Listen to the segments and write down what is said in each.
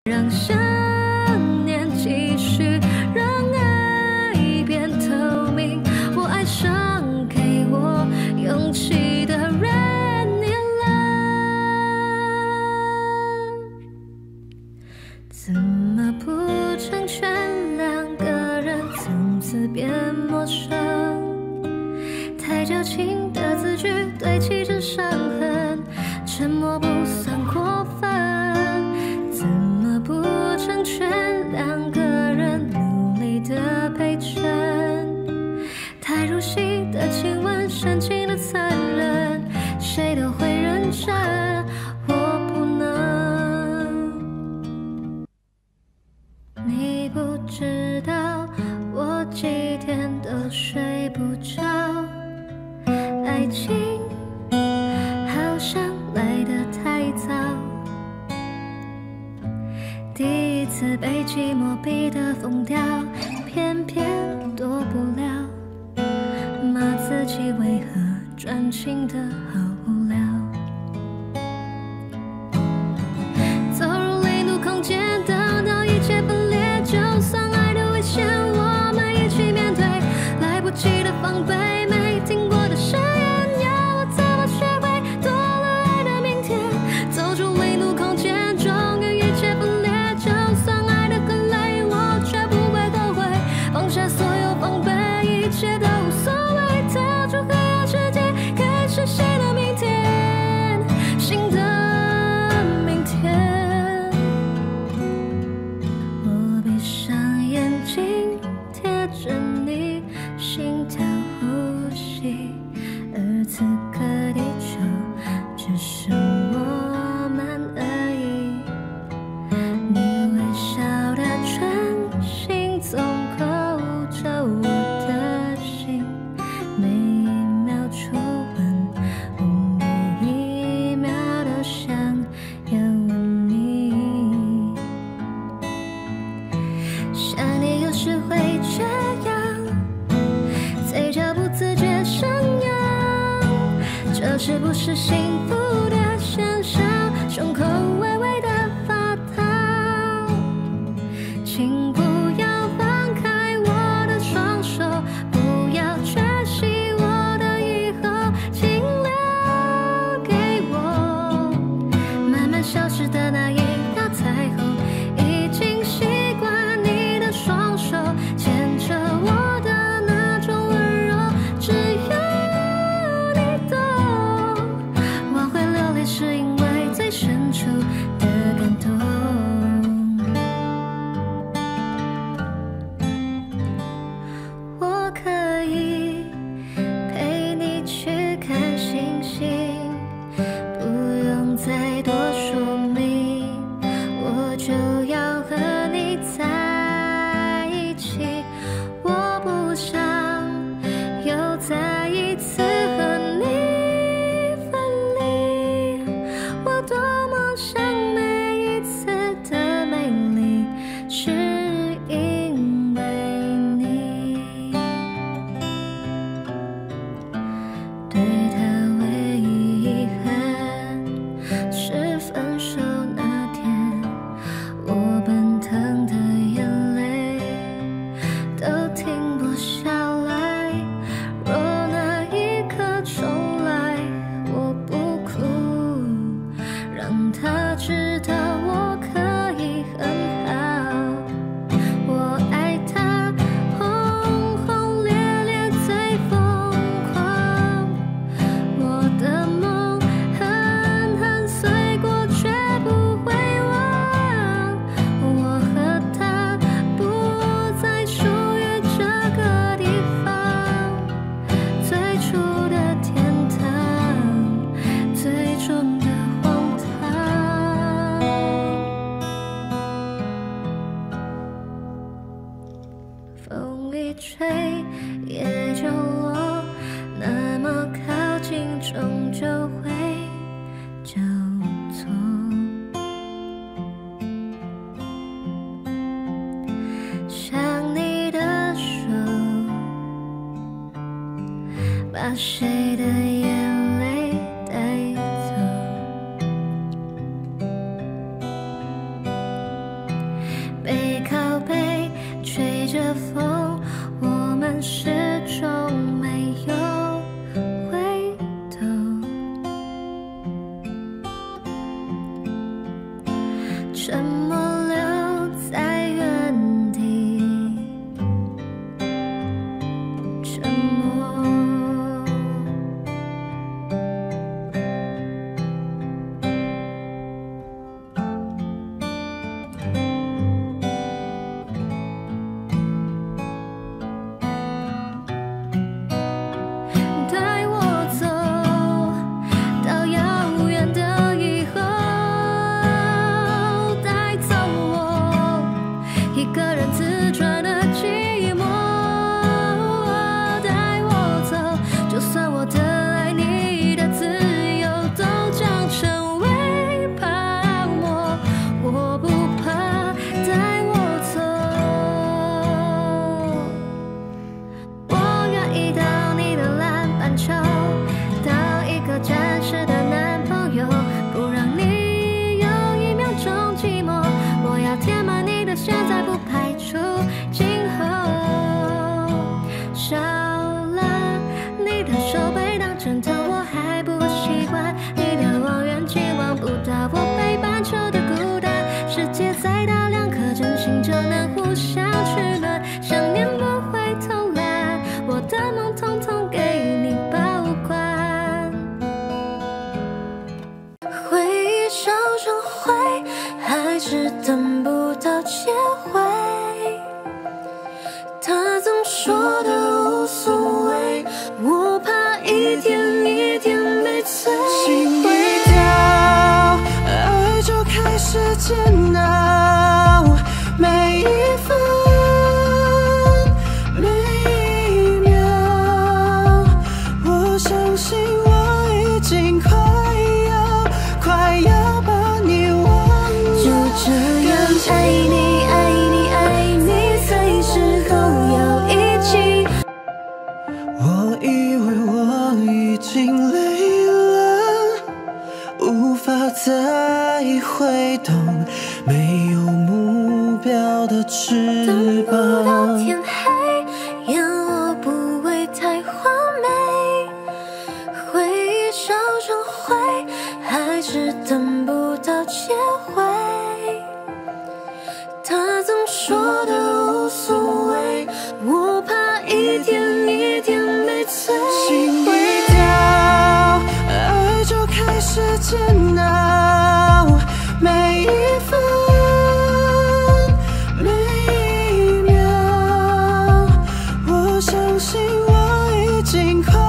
让想念继续，让爱变透明。我爱上给我勇气的人，你了。怎么不成全两个人从此变陌生？太矫情的字句堆砌着伤痕，沉默不算过分。怎么不成全两个人努力的陪衬？太入戏的亲吻，深情的残忍，谁都会认真，我不能。你不知道我几天都睡不着，爱情好像来得太早，第一次被寂寞逼得疯掉，偏偏躲不了，骂自己为何专情的好无聊。走入泪怒空间，等到一切分裂，就算爱的危险我们一起面对，来不及的防备，没听过的誓言，要我怎么学会多了爱的明天？走出泪怒空间，终于一切分裂，就算爱得很累，我却不会后悔，放下所有防备，一切都无所谓，跳出黑暗世界，开始新的明天，新的明天。我闭上眼睛，贴着你，心跳呼吸，而此刻地球只剩我们而已。你微笑的唇形总扣着我的心，每一秒初吻，我每一秒都想要吻你。想你有时会这样，嘴角不自觉上扬，这是不是幸福的现象？胸口微微的发烫，请不要放开我的双手，不要缺席我的以后，请留给我慢慢消失的那一道彩虹。已经习惯你的双手牵着我的那种温柔，只有你懂。我会流泪是因为最深处的感动。我可以陪你去看星星，不用再多说明，我就要和你在一起。我不想又再一次和你分离，我多么想每一次的美丽是因为你。对他唯一遗憾是分手那天，我奔腾的眼泪都停不下来。若那一刻重来，我不哭，让他知道我可以很好。我爱他轰轰烈烈最疯狂，我的梦狠狠碎过却不会忘。我和他不再属于这个地方，最初的天堂，最终的荒唐。风一吹也就落，那么靠近终究会交错。想你的手，把谁的眼泪带走。 吹着风，我们始终没有回头。沉默留在原地，沉默。带我走到遥远的以后，带走我一个人自转的寂寞。带我走，就算我的爱你的自由都将成为泡沫，我不怕。带我走，我愿意当你的篮板球，当一个暂时的男朋友，不让你有一秒钟寂寞。我要填满你的现在，不排除今后。少了你的手背当枕头，我还不习惯你的望远镜望不到我北半球的孤单。世界再大，两颗真心就能互相取暖。想念不会偷懒，我的梦统统给你保管。回忆烧成灰，还是等不到结尾。他总说的无所谓，我怕一天一天被摧心毁。 一跳，爱就开始煎熬，每一分每一秒，我相信我已经快要把你忘了。 就这样爱你爱你爱你，随时都要一起。 我以为我已经累了，无法再挥动没有目标的翅等不到膀。 天黑，烟我不会太完美。回忆烧成灰，还是等不到结尾。他总说的无所谓，我怕一天一天被摧心毁。 一跳，爱就开始煎熬，每一分每一秒，我相信我已经快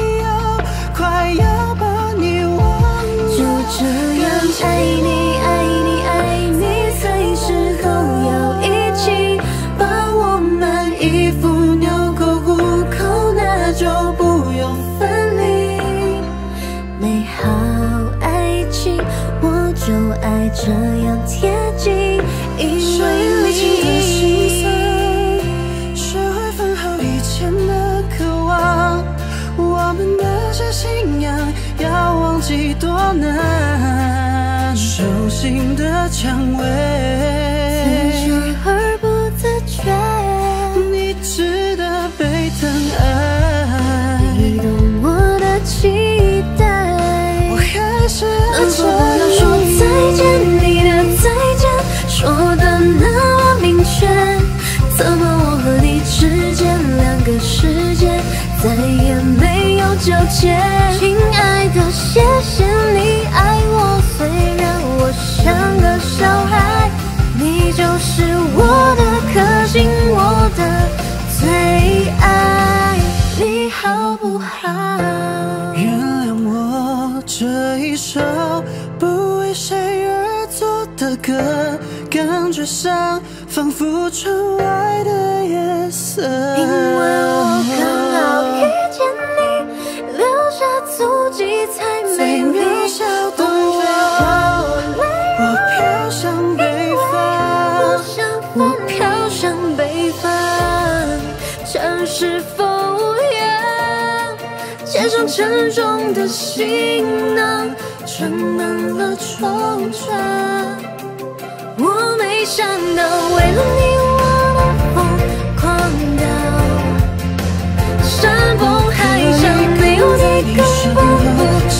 要把你忘了。 就这样爱你爱你爱你，随时都要一起。把我们衣服纽扣虎口，那就不用分离。美好爱情，我就爱这样贴近，因为的心你。 酸，学会分好以前的渴望，我们那些信仰要忘记多难。手心的蔷薇， 自觉而不自觉， 你值得被疼爱。 你懂我的期待。 我还是能否不要说再见？你的再见说的那么明确，怎么我和你之间两个世界再也没有纠结？亲爱的，谢谢你爱我，虽然我像个小孩，你就是我的颗星，我的最爱，你好不好？ 原谅我这一首不为谁而作的歌，感觉上仿佛窗外的夜色。 因为我刚好遇见你，留下足迹才美丽。 动我，我飘向北方， 我飘向北方，城市风扬，肩上沉重的行囊，盛满了惆怅。我没想到，为了你我的疯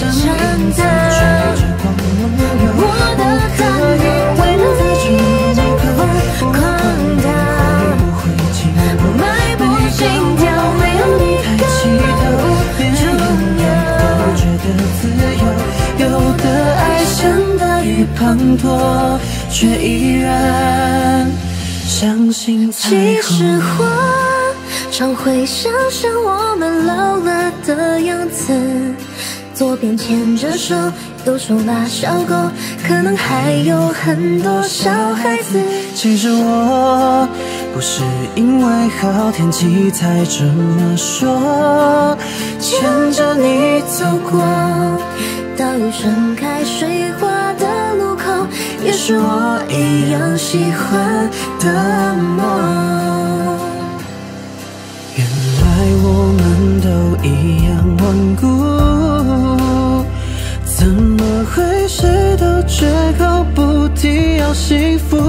承担。我的寒雨为了你已经疯狂大，迈步心跳没有你根本不重要。 觉得自由，有的爱像大雨滂沱，却依然相信彩其实虹。 我常会想象我们老了的样子，左边牵着手，右手拉小狗，可能还有很多小孩子。 其实我不是因为好天气才这么说，牵着你走过大雨盛开水花的路口，也是我一样喜欢的梦。 原来我们都一样顽固，怎么会谁都绝口不提要幸福？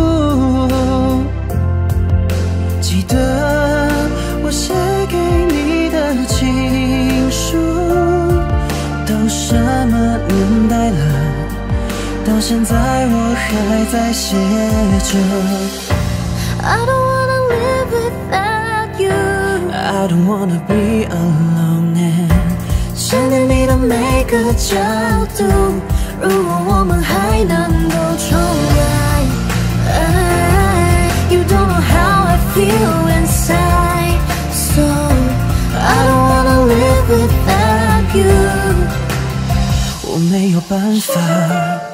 记得我写给你的情书，都什么年代了，到现在我还在写着。 I don't wanna live without you, I don't wanna be alone and 想念你的每个角度，如果我们还能够重来。You don't know how I feel inside, so I don't wanna live without you. 我没有办法